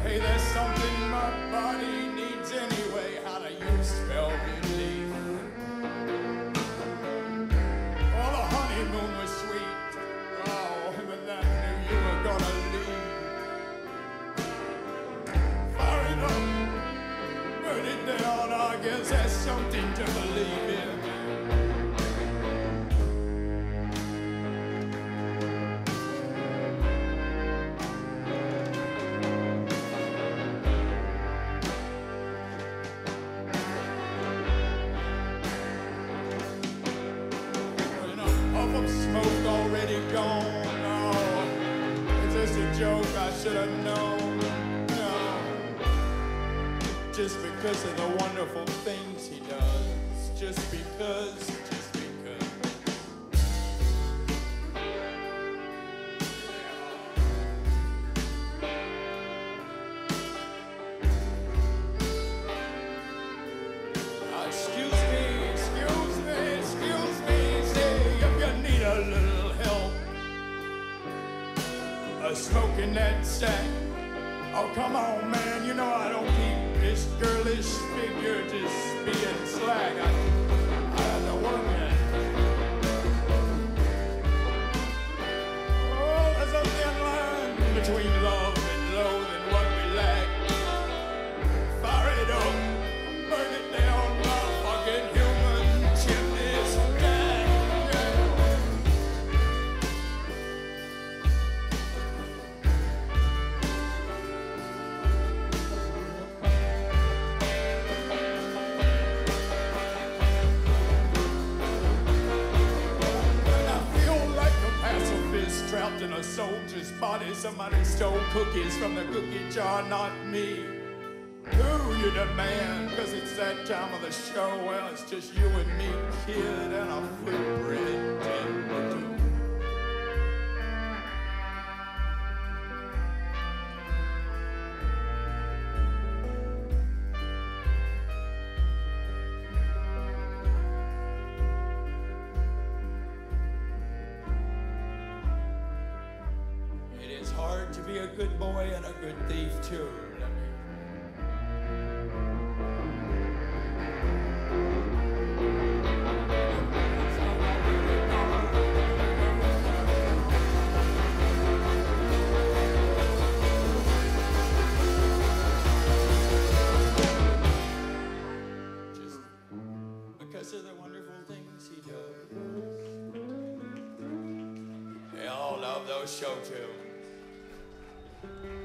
Hey, there's something my body needs anyway. How do you spell relief? Oh, the honeymoon was sweet. Oh, but then I knew you were gonna leave. Fire it up, burn it down. I guess that's something to believe in. Smoke already gone. Oh, it's just a joke I should have known. No, just because of the wonderful things he does. Just because. Smoking that sack. Oh, come on, man. You know I don't keep this girlish figure just being slack. I have to work at it. Oh, there's a thin line between love and loathing what we lack. Fire it up, burn it down, my fucking human chimney stack. Trapped in a soldier's body. Somebody stole cookies from the cookie jar, not me. Who you demand? Cause it's that time of the show. Well, it's just you and me, kid, and a fruit bread tin. Hard to be a good boy and a good thief too. Just because of the wonderful things he does. They all love those show tunes.